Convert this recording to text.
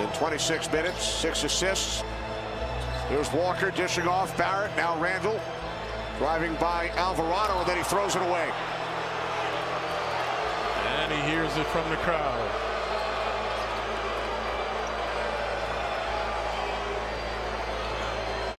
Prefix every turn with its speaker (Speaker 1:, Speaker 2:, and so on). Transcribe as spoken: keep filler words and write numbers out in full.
Speaker 1: in twenty-six minutes, six assists. Here's Walker dishing off Barrett. Now Randall driving by Alvarado, and then he throws it away.
Speaker 2: And he hears it from the crowd.